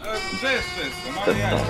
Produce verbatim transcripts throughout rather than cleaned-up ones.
Gdzie jest wszystko? No ale jak?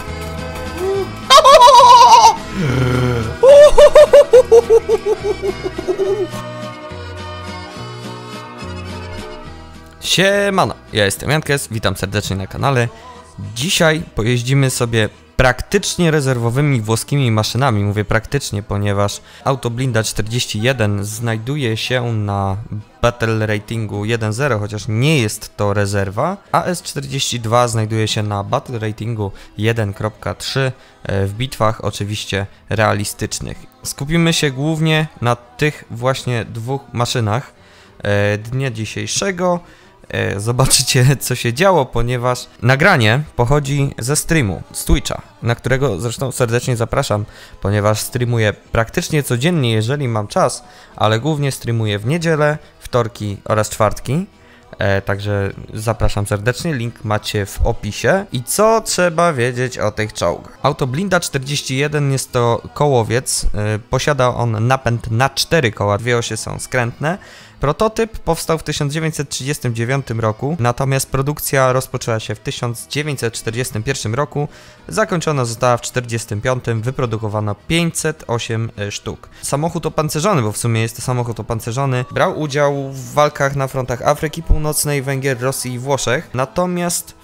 Siemano, ja jestem Jankes, witam serdecznie na kanale. Dzisiaj pojeździmy sobie praktycznie rezerwowymi włoskimi maszynami. Mówię praktycznie, ponieważ Auto Blinda czterdzieści jeden znajduje się na Battle Ratingu jeden zero, chociaż nie jest to rezerwa. A S czterdzieści dwa znajduje się na Battle Ratingu jeden kropka trzy w bitwach oczywiście realistycznych. Skupimy się głównie na tych właśnie dwóch maszynach dnia dzisiejszego. Zobaczycie, co się działo, ponieważ nagranie pochodzi ze streamu, z Twitcha, na którego zresztą serdecznie zapraszam, ponieważ streamuję praktycznie codziennie, jeżeli mam czas, ale głównie streamuję w niedzielę, wtorki oraz czwartki. E, także zapraszam serdecznie, link macie w opisie. I co trzeba wiedzieć o tych czołgach? Auto Blinda czterdzieści jeden jest to kołowiec, e, posiada on napęd na cztery koła, dwie osie są skrętne. Prototyp powstał w tysiąc dziewięćset trzydziestym dziewiątym roku, natomiast produkcja rozpoczęła się w tysiąc dziewięćset czterdziestym pierwszym roku, zakończona została w tysiąc dziewięćset czterdziestym piątym, wyprodukowano pięćset osiem sztuk. Samochód opancerzony, bo w sumie jest to samochód opancerzony, brał udział w walkach na frontach Afryki Północnej, Węgier, Rosji i Włoszech, natomiast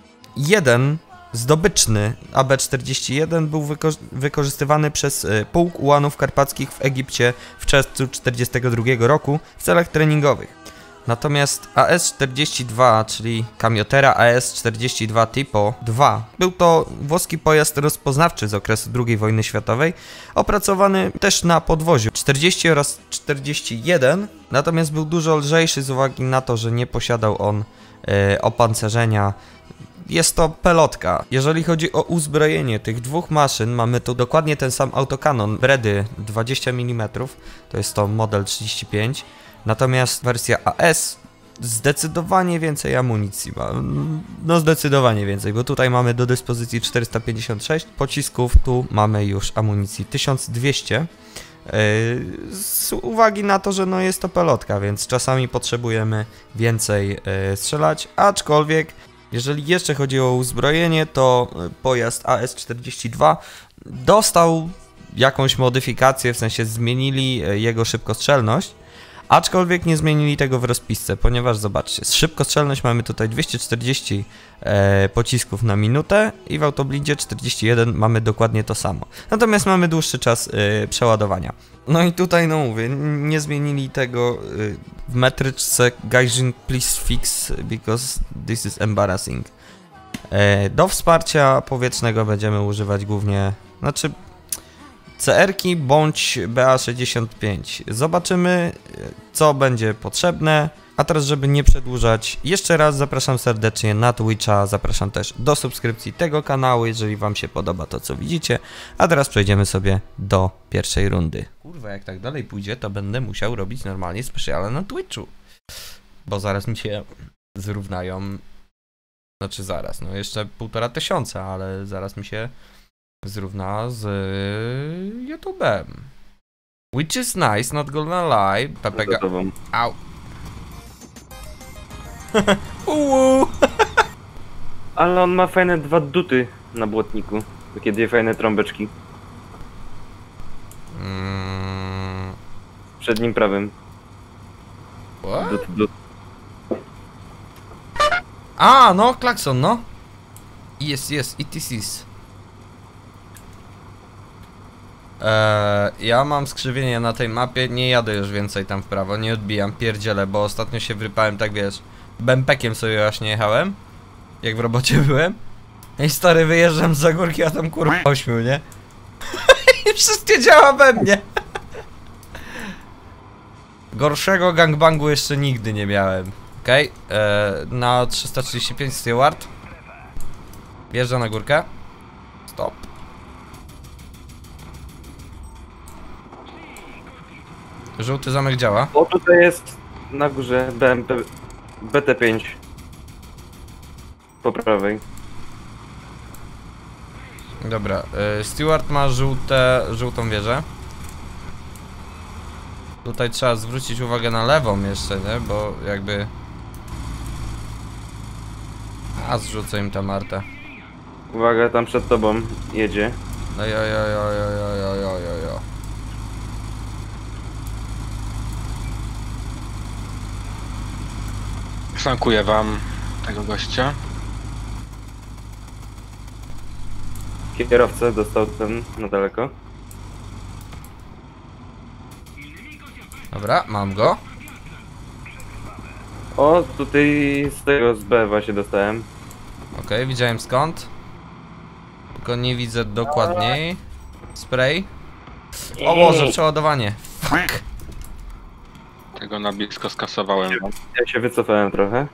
jeden zdobyczny A B czterdzieści jeden był wyko wykorzystywany przez y, pułk ułanów karpackich w Egipcie w czerwcu tysiąc dziewięćset czterdziestego drugiego roku w celach treningowych. Natomiast A S czterdzieści dwa, czyli Kamiotera A S czterdzieści dwa Tipo dwa, był to włoski pojazd rozpoznawczy z okresu drugiej wojny światowej, opracowany też na podwoziu czterdzieści oraz czterdzieści jeden, natomiast był dużo lżejszy z uwagi na to, że nie posiadał on y, opancerzenia. Jest to pelotka. Jeżeli chodzi o uzbrojenie tych dwóch maszyn, mamy tu dokładnie ten sam autokanon Bredy dwadzieścia milimetrów, to jest to model trzydzieści pięć, natomiast wersja A S zdecydowanie więcej amunicji ma, no zdecydowanie więcej, bo tutaj mamy do dyspozycji czterysta pięćdziesiąt sześć pocisków, tu mamy już amunicji tysiąc dwieście. Z uwagi na to, że no jest to pelotka, więc czasami potrzebujemy więcej strzelać, aczkolwiek jeżeli jeszcze chodzi o uzbrojenie, to pojazd A S czterdzieści dwa dostał jakąś modyfikację, w sensie zmienili jego szybkostrzelność, aczkolwiek nie zmienili tego w rozpisce, ponieważ zobaczcie, z szybkostrzelność mamy tutaj dwieście czterdzieści e, pocisków na minutę i w Autoblindzie czterdzieści jeden mamy dokładnie to samo. Natomiast mamy dłuższy czas e, przeładowania. No i tutaj no mówię, nie zmienili tego e, w metryczce Gaijin please fix because this is embarrassing. E, do wsparcia powietrznego będziemy używać głównie, znaczy C R-ki bądź B A sześćdziesiąt pięć. Zobaczymy, co będzie potrzebne. A teraz, żeby nie przedłużać, jeszcze raz zapraszam serdecznie na Twitcha, zapraszam też do subskrypcji tego kanału, jeżeli wam się podoba to, co widzicie. A teraz przejdziemy sobie do pierwszej rundy. Kurwa, jak tak dalej pójdzie, to będę musiał robić normalnie specjale na Twitchu. Bo zaraz mi się zrównają, znaczy zaraz, no jeszcze półtora tysiąca, ale zaraz mi się zrówna z YouTube'em. Which is nice, not gonna lie. Pepega... Au. Uuu. Ale on ma fajne dwa duty na błotniku. Takie dwie fajne trąbeczki. Mm. Przed nim prawym. What? Dut, dut. A, no, klakson, no. Yes, yes, it is is. Eee, ja mam skrzywienie na tej mapie, nie jadę już więcej tam w prawo, nie odbijam, pierdzielę, bo ostatnio się wrypałem, tak wiesz, bempekiem sobie właśnie jechałem, jak w robocie byłem. I stary, wyjeżdżam z górki, a tam kurwa ośmiu, nie? I wszystkie działa we mnie. Gorszego gangbangu jeszcze nigdy nie miałem. Okej, okay. eee, na trzysta trzydzieści pięć Steward. Wjeżdża na górkę. Stop. Żółty zamek działa. O, tutaj jest na górze B M P B T pięć. Po prawej. Dobra, y, Steward ma żółte, żółtą wieżę. Tutaj trzeba zwrócić uwagę na lewą jeszcze, nie? Bo jakby A zrzucę im tę Martę. Uwaga, tam przed tobą jedzie. Oj, oj, oj, oj, oj, oj, oj, oj, oj, oj. Flankuję wam tego gościa. Kierowca dostał ten na daleko. Dobra, mam go. O, tutaj z tego z B właśnie dostałem. Okej, widziałem skąd. Tylko nie widzę dokładniej. Spray. O Boże, przeładowanie. Fuck. Tego na blisko skasowałem. Ja się wycofałem trochę.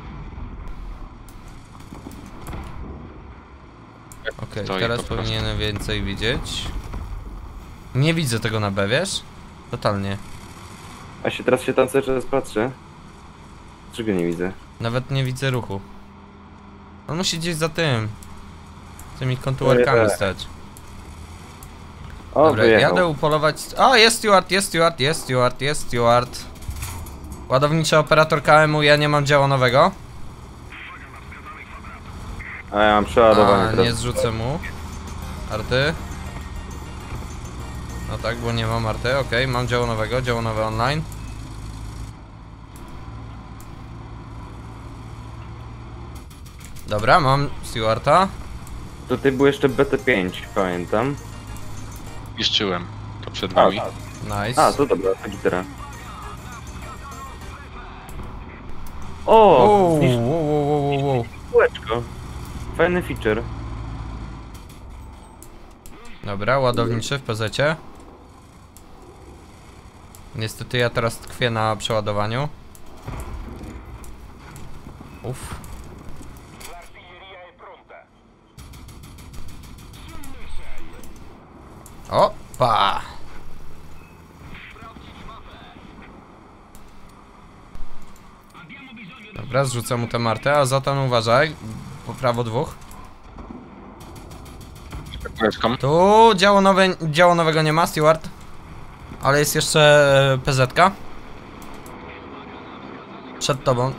Okej, Stoi teraz po prostu. powinienem więcej widzieć. Nie widzę tego na B, wiesz? Totalnie. A się teraz się tam cały czas patrzę. Czego nie widzę? Nawet nie widzę ruchu. On musi gdzieś za tym. Tymi kontuarkami stać. O, Dobra, wyjechał. jadę upolować. O, jest steward, jest steward, jest steward, jest steward. Ładowniczy operator K M U, ja nie mam działu nowego. A ja mam przeładowanie A, teraz. nie zrzucę mu. Arty. No tak, bo nie mam arty, okej, mam działo nowego, działo nowe online. Dobra, mam stewarda. Tutaj był jeszcze B T pięć, pamiętam. Niszczyłem. To przed A, wami. Nice. a to dobra, to gitara. O, Wow, wow, zniszczył wow, wow, wow, wow. kółeczko. Fajny feature. Dobra, ładowniczy w pezecie. Niestety ja teraz tkwię na przeładowaniu. Uff. Opa! Dobra, zrzucę mu tę martę, a zatem uważaj. Po prawo dwóch. Kółeczką. Tu działo, nowe, działo nowego nie ma, Steward. Ale jest jeszcze P Z ka. Przed tobą.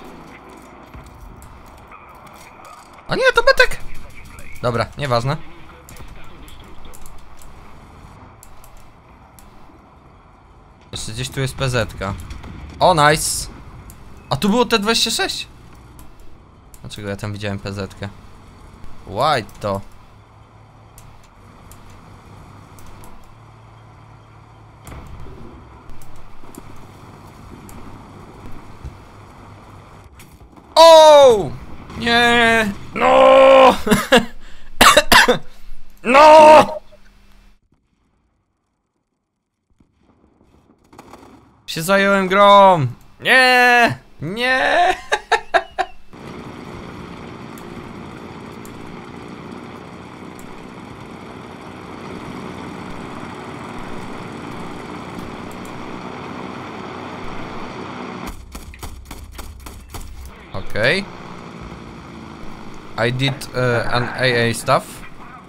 A nie, to Betek! Dobra, nieważne. Jeszcze gdzieś tu jest P Z ka. O, nice! A tu było T dwadzieścia sześć? Dlaczego ja tam widziałem P Z kę? White to. O! Nie! No! No! Się zająłem grą! Nie! Nie! Okay. I did uh, an A A stuff.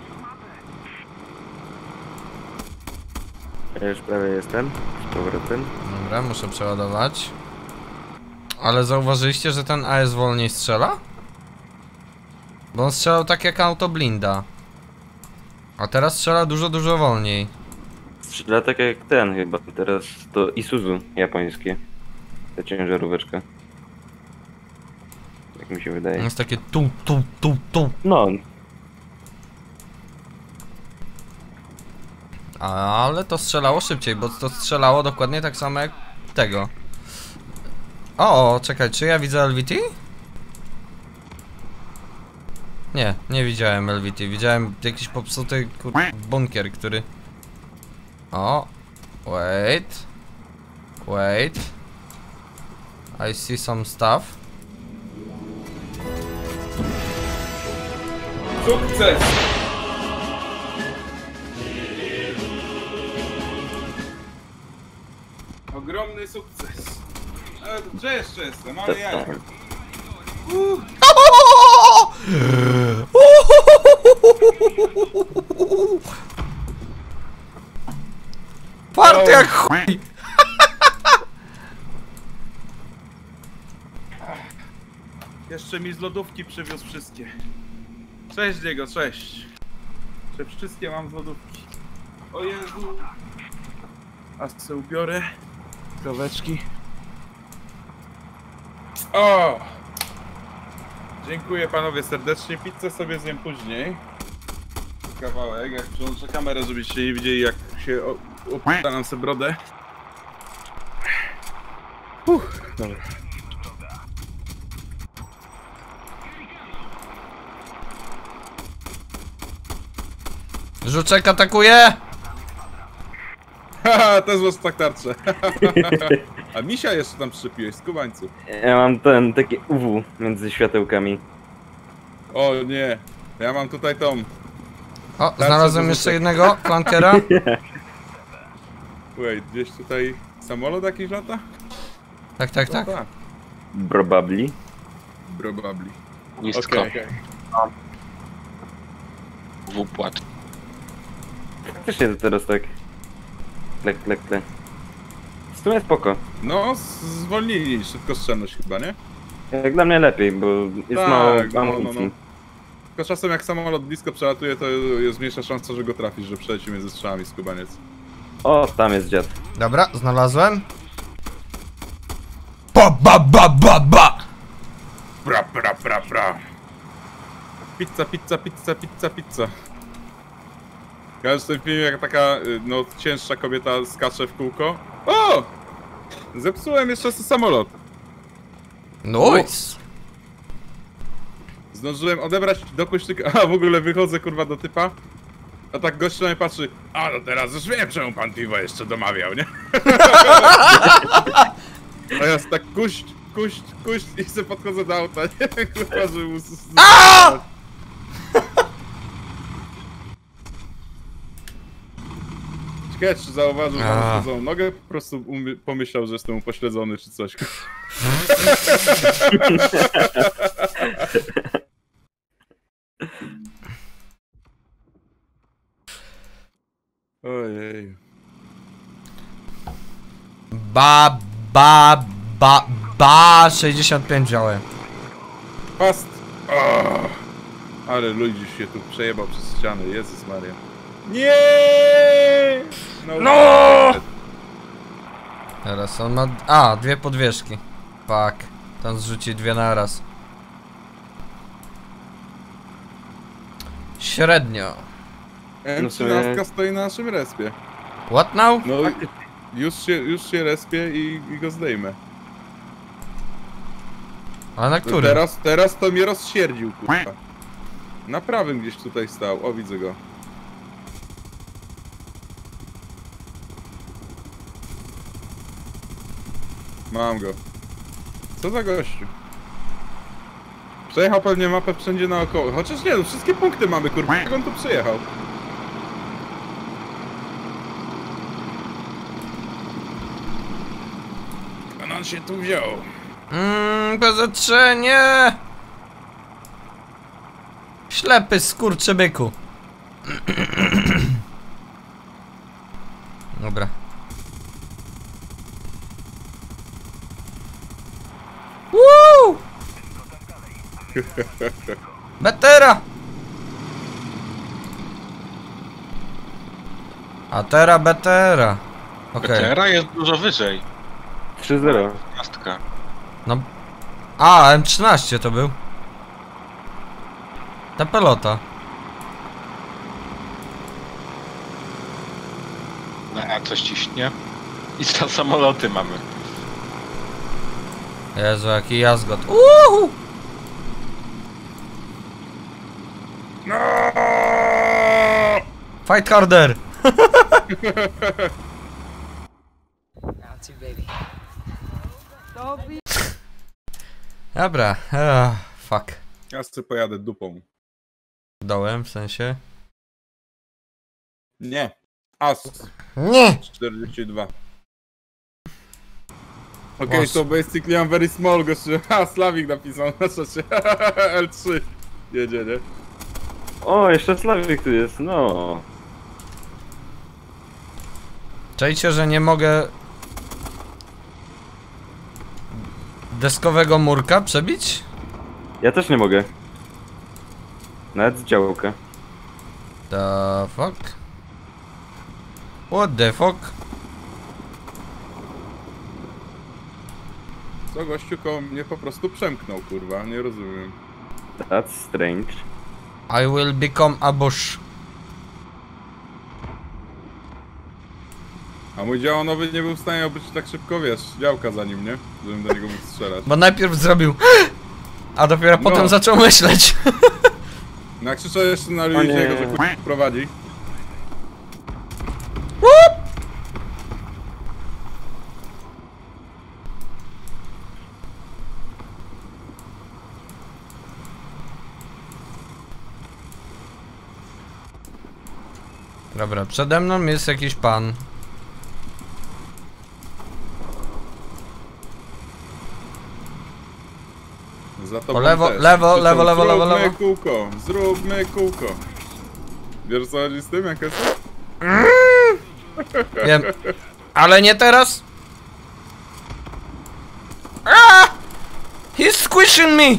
Ja już prawie jestem. Z powrotem. Dobra, muszę przeładować. Ale zauważyliście, że ten A S wolniej strzela? Bo on strzelał tak jak auto blinda. A teraz strzela dużo, dużo wolniej. Strzela tak jak ten chyba. Teraz to Isuzu japońskie. Ta ciężaróweczka. Jak mi się wydaje. Jest takie tu, tu, tu, tu. No, Ale to strzelało szybciej, bo to strzelało dokładnie tak samo jak tego. O, czekaj, czy ja widzę L V T? Nie, nie widziałem L V T, widziałem jakiś popsuty kur... bunkier, który... O, wait. Wait. I see some stuff. Sukces! Ogromny sukces. Ale to gdzie jeszcze jestem? Ale ja. tak. Uh, Fart jak chuj! jeszcze mi z lodówki przywiózł wszystkie. Cześć Diego, cześć. Że wszystkie mam z lodówki. O Jezu. A se ubiorę. Kaweczki. O! Dziękuję panowie serdecznie. Pizzę sobie zjem później. Kawałek, jak przyłączę kamerę, żebyście nie widzieli jak się opuszcza nam sobie brodę. Uff, dobra. Żuczek atakuje! Haha, też masz tak tarczę. A misia jeszcze tam przyczepiłeś, skubańcu. Ja mam ten, taki U W między światełkami. O nie, ja mam tutaj tą. O, znalazłem jeszcze jednego flankera. Wait, gdzieś tutaj samolot jakiś lata? Tak, tak, tak. No, tak. Probably. Probably. Listko. Okej, okej. W-płat. Faktycznie to teraz tak. Klek, klek, klek. W sumie spoko. No, z- zwolnili szybkostrzelność chyba, nie? Jak dla mnie lepiej, bo jest Tak, mało no, no, amunicji. no. Tylko czasem jak samolot blisko przelatuje, to jest mniejsza szansa, że go trafisz, że przeleci między strzałami skubaniec. O, tam jest dziad. Dobra, znalazłem. Ba, ba, ba, ba, ba! Pra, pra, pra, pra. Pizza, pizza, pizza, pizza, pizza. Ja już w tym filmie jak taka, y, no, cięższa kobieta skacze w kółko. O! Zepsułem jeszcze samolot. Nice! Zdążyłem odebrać dokuść tylko... A, w ogóle wychodzę, kurwa, do typa. A tak gość na mnie patrzy. A, no teraz już wiem, czemu pan piwo jeszcze domawiał, nie? A ja tak kuść, kuść, kuść i sobie podchodzę do auta, nie? Kurwa, żeby mu... Ciekawe, czy zauważył, że mam uszkodzoną nogę, po prostu umy- pomyślał, że jestem upośledzony czy coś. Ojej. Ba, ba, ba, ba, sześćdziesiąt pięć wziąłem. Fast! Oh, ale ludzi się tu przejebał przez ściany, Jezus Maria. Nie! No! No! Teraz on ma... A, dwie podwieszki. Fuck. Tam zrzuci dwie na raz. Średnio. M trzynaście stoi na naszym respie. What now? No już się, już się respie i, i go zdejmę. A na którym? Teraz, teraz to mnie rozsierdził, kurwa. Na prawym gdzieś tutaj stał, o widzę go. Mam go. Co za gościu? Przejechał pewnie mapę wszędzie naokoło. Chociaż nie, no wszystkie punkty mamy, kurwa. Jak on tu przyjechał? Skąd on się tu wziął? Mmm, P Z trzy, nie! Ślepy skurczybyku. Dobra. Woo! Betera! A teraz betera. Okej. Betera jest dużo wyżej. trzy zero. Piastka. No. A, M trzynaście to był. Ta pelota. No a coś ciśnie. I za samoloty mamy. Jezu, jaki jazgot. Uhu! No! Fight harder! Dobra, uh, fuck. Ja sobie pojadę dupą. Dołem, w sensie? Nie. As. Nie! czterdzieści dwa. Okej, okay, Boże. so basically I'm very small, gościu. Ha, Slavik napisał na czacie. L trzy. Jedzie, nie? O, jeszcze Slawik tu jest, no. Czajcie, że nie mogę... deskowego murka przebić? Ja też nie mogę. Nawet z działka. The fuck? What the fuck? Co gościu koło mnie po prostu przemknął, kurwa, nie rozumiem. That's strange. I will become a bush. A mój działonowy nie był w stanie obyć tak szybko, wiesz, działka za nim, nie? Żebym do niego mógł strzelać. Bo najpierw zrobił a dopiero No. potem zaczął myśleć. No jak krzyczę jeszcze na O nie. Luigiego, że chuj prowadzi. Dobra, przede mną jest jakiś pan. Za Po tobą lewo, też. lewo, Krzyczą, lewo, lewo, lewo, lewo. Zróbmy kółko, zróbmy kółko. Wiesz co chodzi z tym, jak jest? Wiem. Ale nie teraz. Ah! He's squishing me.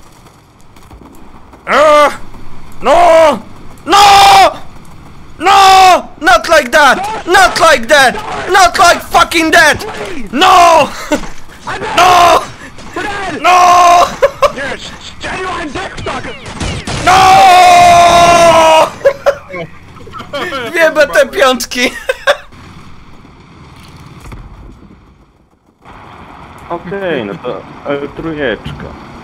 Ah! No! No! No! Not like that! Not like that! Not like fucking that! No! No! No! No! Dwie B T piątki! Okej, no to e, trójeczka.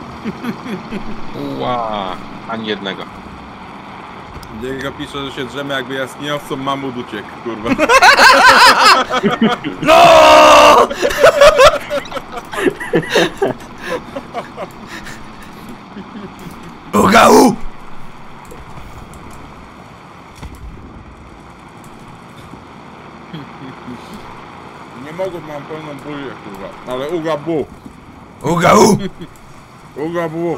Ła, ani jednego. Diego pisze, że się drzemy jakby jaskiniowcą mamut uciekł, kurwa. No! Ugau! Nie mogę, mam pełną bulię, kurwa. Ale uga bu, Ugau! uga bu.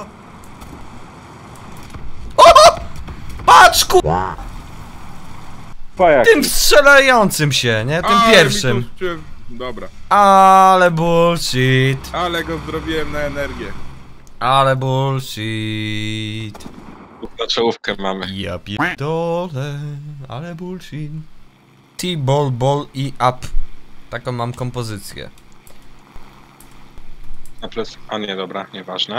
Patrz ku... Pajak. tym strzelającym się, nie? Tym Ale mi pierwszym. tu się- Dobra, Ale bullshit. ale go zdrowiłem na energię. Ale bullshit. Na czołówkę mamy. Ja pierdolę, ale bullshit. T-ball, ball i up. Taką mam kompozycję. Na plec... A nie, dobra, nieważne.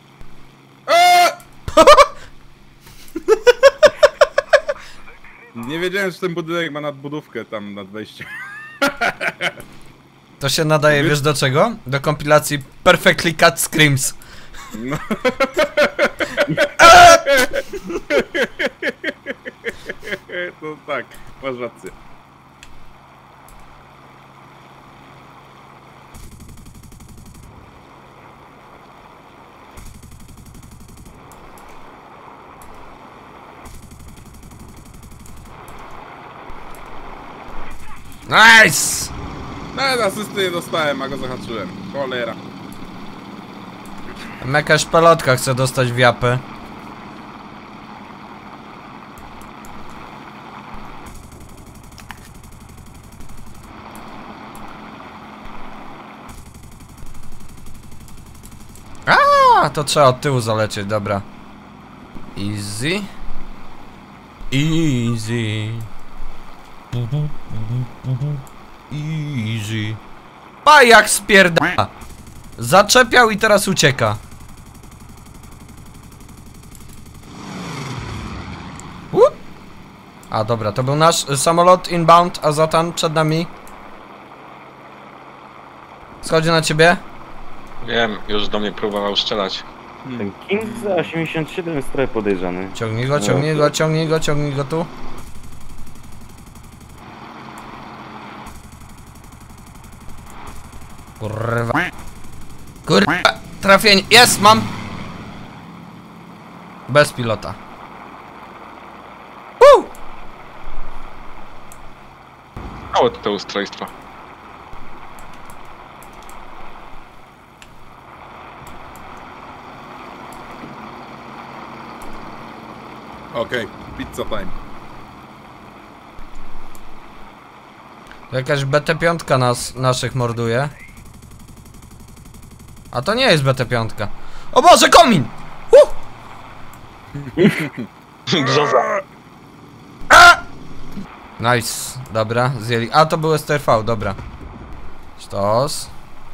Nie wiedziałem, że ten budynek ma nadbudówkę tam nad wejściem. To się nadaje, wiesz do czego? Do kompilacji Perfectly Cut Screams. No. To tak, masz rację. Nice! Nawet asysty nie dostałem, a go zahaczyłem. Cholera. Tam jakaś pelotka chce dostać w japę. A, to trzeba od tyłu zalecieć, dobra. Easy. Easy. Easy. Pa jak spierda. Zaczepiał i teraz ucieka. Łup. A dobra, to był nasz samolot inbound, a Zatan przed nami. Schodzi na ciebie. Wiem, już do mnie próbował strzelać. Ten King za osiemdziesiąt siedem jest trochę podejrzany. Ciągnij go, ciągnij go, ciągnij go, ciągnij go tu. Kurwa. Kurwa. Trafienie. Jest, mam. Bez pilota. Woo! Mało to ustrojstwo. Okej, pizza time. Jakaś B T pięć nas, naszych morduje. A to nie jest B T pięć. O Boże, komin! Woo! Brzoza. Nice, dobra, zjęli. A to był S T R V, dobra. Sztos.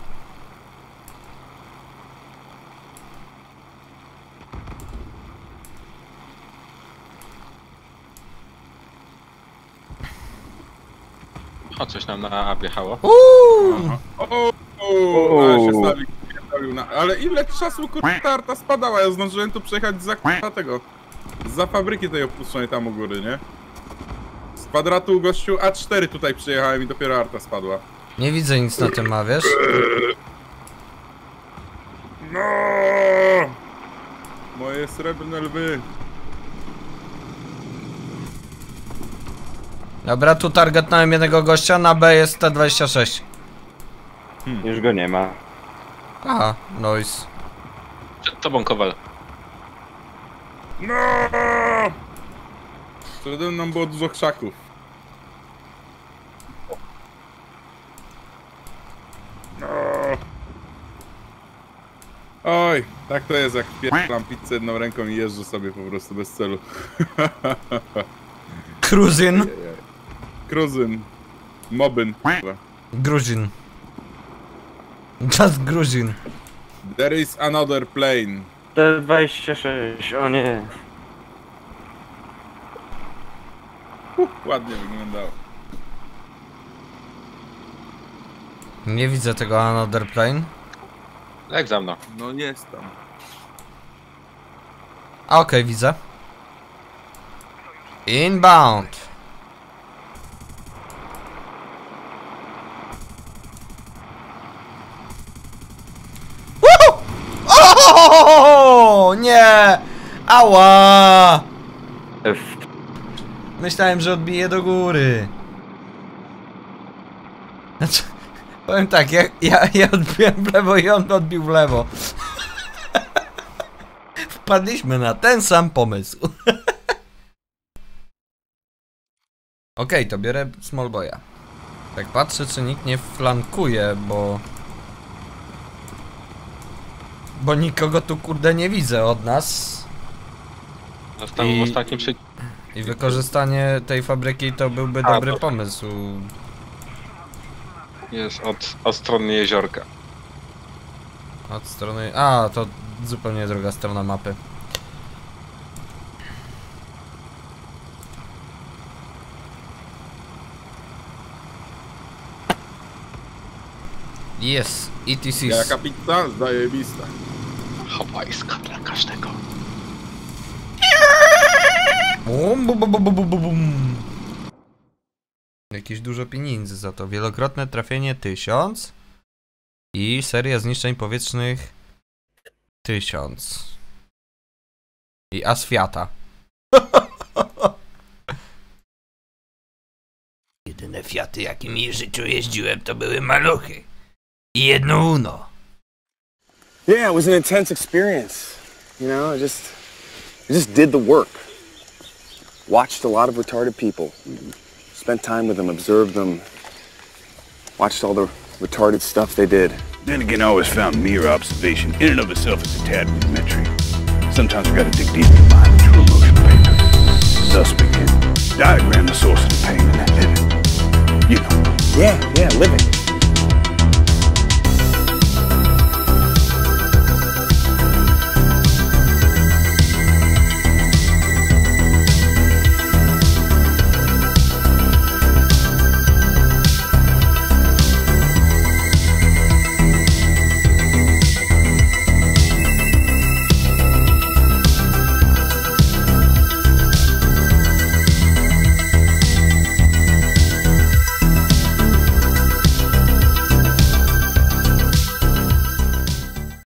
O, coś nam na A wjechało. Uuu! O, o, ale się Slawik pierdolił na... Ale ile czasu kurwa ta arta spadała? Ja zdążyłem tu przejechać za kurwa tego... Za fabryki tej opuszczonej tam u góry, nie? Z kwadratu gościu A cztery tutaj przyjechałem i dopiero arta spadła. Nie widzę nic na tym, ma, wiesz? No! Moje srebrne lwy. Dobra, tu targetnąłem jednego gościa, na B jest T dwadzieścia sześć. Już go nie ma. Aha, nice. Przed tobą, Kowal. No! Przede mną było dużo krzaków. No! Oj, tak to jest jak pierlam pizzę jedną ręką i jeżdżę sobie po prostu bez celu. Kruzyn. Kruzyn. Mobyn. Gruzin. Just Gruzin. There is another plane. T dwadzieścia sześć, o nie. Uh, ładnie wyglądało. Nie widzę tego another plane. Jak za mną. No nie jest tam. A okej, okay, widzę. Inbound. Woohoo! O, nie! Ała! F. Myślałem, że odbije do góry. Znaczy, powiem tak, ja, ja, ja odbiłem w lewo i on odbił w lewo. Wpadliśmy na ten sam pomysł. Okej, okay, to biorę small boya. Tak patrzę, czy nikt nie flankuje, bo... Bo nikogo tu kurde nie widzę od nas. Został I- w ostatnim przy... I wykorzystanie tej fabryki to byłby A, dobry to- pomysł. Jest od, od strony jeziorka. Od strony... A, to zupełnie druga strona mapy. Yes, E T C. Jaka pizza? Zajebista. Hawajska dla każdego. Bum, bum, bum, bum, bum, bum. Jakieś dużo pieniędzy za to. Wielokrotne trafienie tysiąc. I seria zniszczeń powietrznych tysiąc. I Asfiata. Jedyne Fiaty, jakimi w życiu jeździłem, to były maluchy. I jedno Uno. Yeah, it was an intense experience. You know, I just, I just did the work. Watched a lot of retarded people. Spent time with them, observed them. Watched all the retarded stuff they did. Then again, I always found mere observation in and of itself is a tad rudimentary. Sometimes we gotta dig deep in the mind of true emotion paper. Thus we can diagram the source of the pain in that living. You know. Yeah, yeah, living.